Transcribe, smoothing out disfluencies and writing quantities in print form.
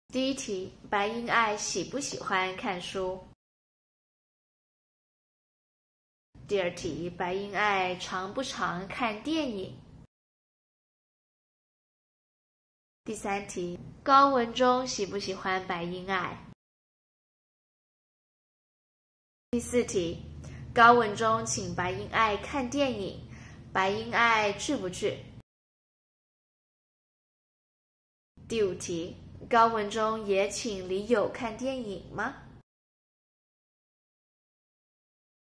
第一题，白英爱喜不喜欢看书？第二题，白英爱常不常看电影？第三题，高文忠喜不喜欢白英爱？第四题，高文忠请白英爱看电影，白英爱去不去？第五题，高文忠也请李友看电影吗？